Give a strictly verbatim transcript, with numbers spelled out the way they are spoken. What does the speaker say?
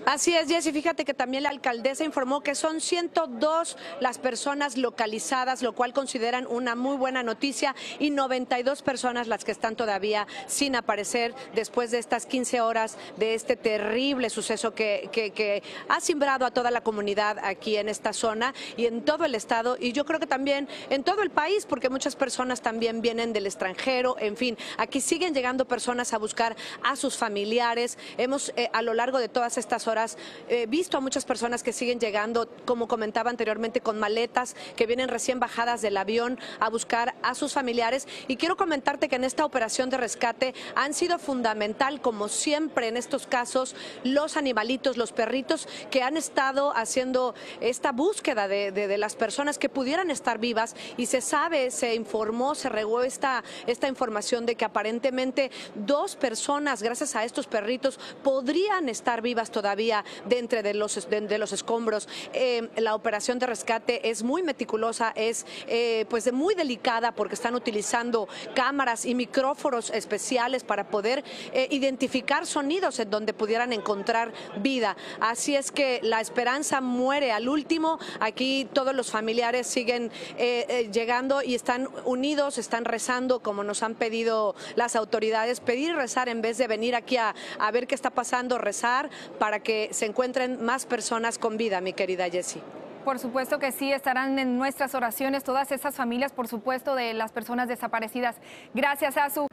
Así es, Jessy, fíjate que también la alcaldesa informó que son ciento dos las personas localizadas, lo cual consideran una muy buena noticia, y noventa y dos personas las que están todavía sin aparecer después de estas quince horas de este terrible suceso que, que, que ha cimbrado a toda la comunidad aquí en esta zona y en todo el estado, y yo creo que también en todo el país, porque muchas personas también vienen del extranjero. En fin, aquí siguen llegando personas a buscar a sus familiares. Hemos eh, a lo largo de todas estas horas eh, visto a muchas personas que siguen llegando, como comentaba anteriormente, con maletas, que vienen recién bajadas del avión a buscar a sus familiares. Y quiero comentarte que en esta operación de rescate han sido fundamental, como siempre en estos casos, los animalitos, los perritos que han estado haciendo esta búsqueda de, de, de las personas que pudieran estar vivas, y se sabe, se informó, se regó esta, esta información de que aparentemente dos personas, gracias a estos perritos, podrían estar vivas todavía de entre de los, de, de los escombros. Eh, la operación de rescate es muy meticulosa, es eh, pues de muy delicada, porque están utilizando cámaras y micrófonos especiales para poder eh, identificar sonidos en donde pudieran encontrar vida. Así es que la esperanza muere al último. Aquí todos los familiares siguen eh, eh, llegando y están unidos, están rezando como nos han pedido las autoridades, pedir y rezar en vez de venir aquí a, a ver qué está pasando, rezar para que se encuentren más personas con vida, mi querida Jessy. Por supuesto que sí, estarán en nuestras oraciones todas esas familias, por supuesto, de las personas desaparecidas. Gracias, Azu.